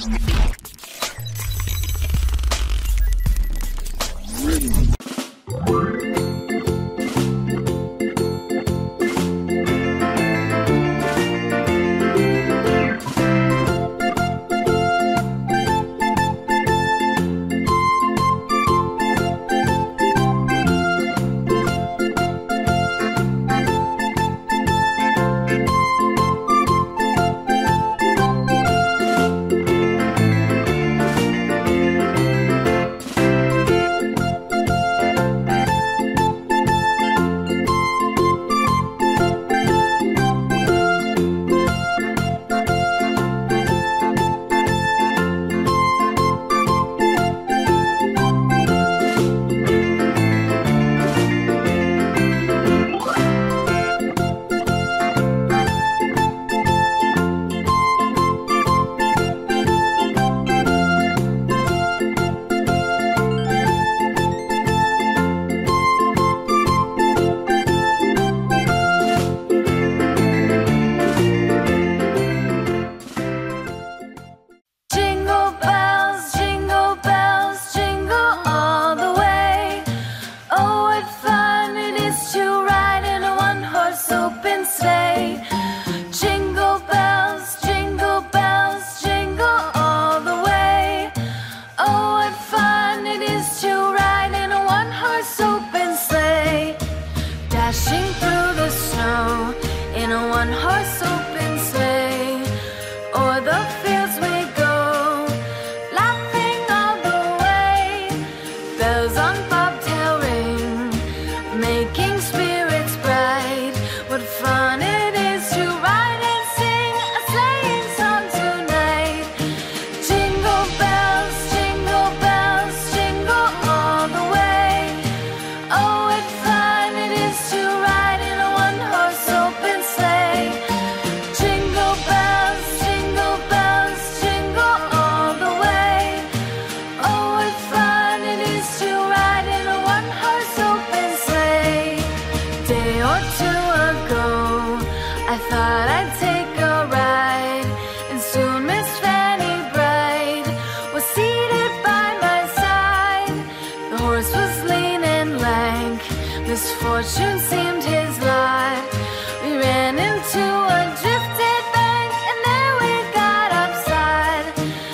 Misfortune seemed his lot. We ran into a drifted bank, and there we got upside.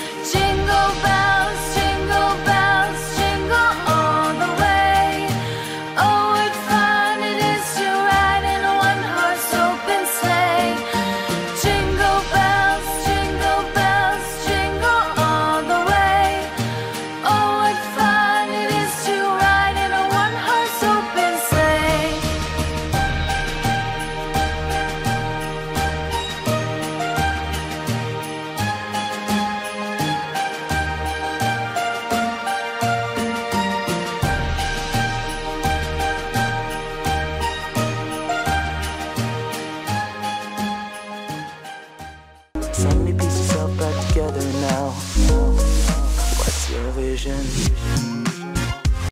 Jingle bells, jingle all the way. Oh, what fun it is to ride in a one-horse open sleigh. Jingle bells, jingle all the way. Oh, what fun it is to ride in a one-horse open sleigh. So many pieces all back together now. What's your vision?